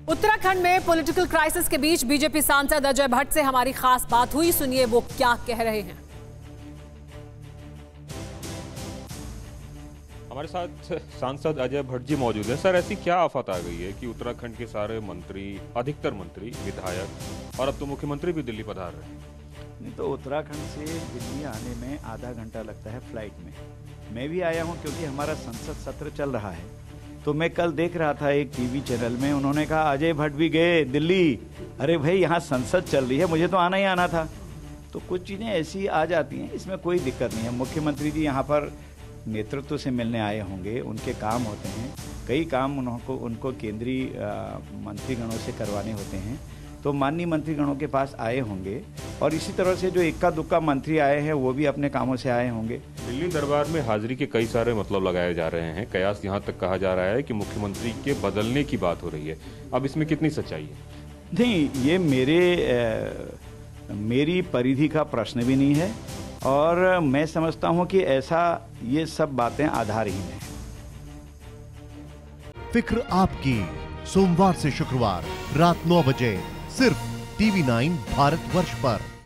उत्तराखंड में political crisis के बीच BJP सांसद अजय भट्ट से हमारी खास बात हुई। सुनिए वो क्या कह रहे हैं। हमारे साथ सांसद अजय भट्ट जी मौजूद हैं। सर, ऐसी क्या आफत आ गई है कि उत्तराखंड के सारे मंत्री, अधिकतर मंत्री, विधायक और अब तो मुख्यमंत्री भी दिल्ली पधार रहे हैं? नहीं तो उत्तराखंड से दिल्ली आने में आधा घंटा लगता है फ्लाइट में। मैं भी आया हूं क्योंकि हमारा संसद सत्र चल रहा है। तो मैं कल देख रहा था एक टीवी चैनल में, उन्होंने कहा अजय भट्ट भी गए दिल्ली। अरे भाई, यहाँ संसद चल रही है, मुझे तो आना ही आना था। तो कुछ चीज़ें ऐसी आ जाती हैं, इसमें कोई दिक्कत नहीं है। मुख्यमंत्री जी यहाँ पर नेतृत्व से मिलने आए होंगे, उनके काम होते हैं, कई काम उनको केंद्रीय मंत्रीगणों से करवाने होते हैं, तो माननीय मंत्रीगणों के पास आए होंगे। और इसी तरह से जो इक्का दुक्का मंत्री आए हैं वो भी अपने कामों से आए होंगे। दिल्ली दरबार में हाजिरी के कई सारे मतलब लगाए जा रहे हैं। कयास यहाँ तक कहा जा रहा है कि मुख्यमंत्री के बदलने की बात हो रही है। अब इसमें कितनी सच्चाई है? नहीं, ये मेरी परिधि का प्रश्न भी नहीं है और मैं समझता हूं कि ऐसा ये सब बातें आधारहीन हैं। फिक्र आपकी, सोमवार से शुक्रवार रात 9 बजे सिर्फ TV9 भारतवर्ष पर।